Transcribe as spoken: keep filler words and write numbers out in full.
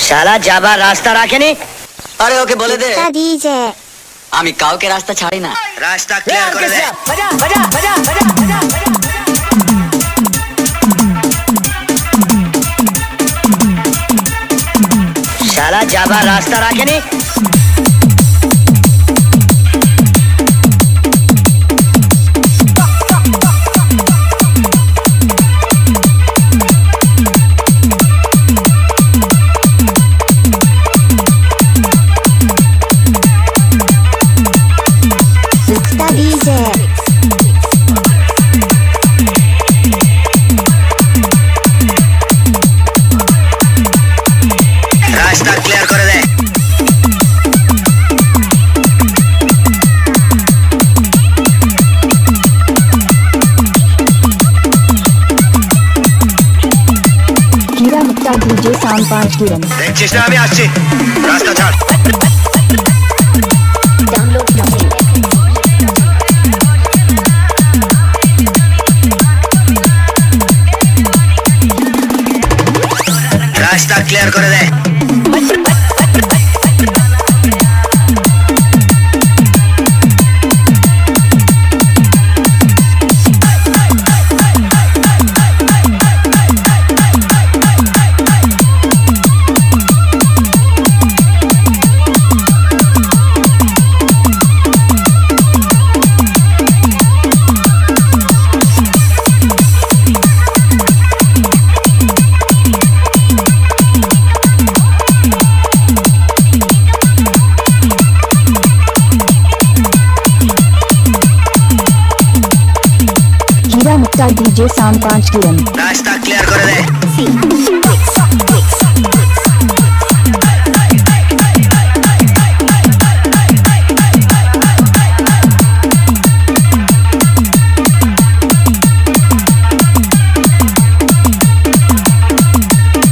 শালা যাবার রাস্তা রাখেনি। আরে ওকে বলে দে ডিজে আমি কাউকে রাস্তা ছাড়ি না। রাস্তা ক্লিয়ার করে দে। শালা যাবার রাস্তা রাখেনি। ডিজে রাস্তা ক্লিয়ার করে দে। हीरा मुक्ता डीजे साउंड पांच किरण দেখছিস না আমি আসছি, রাস্তা ছাড়। डाउनलोड রাস্তা ক্লিয়ার করে দে। हीरा मुक्ता डीजे साउंड पांच किरण রাস্তা ক্লিয়ার করে দे।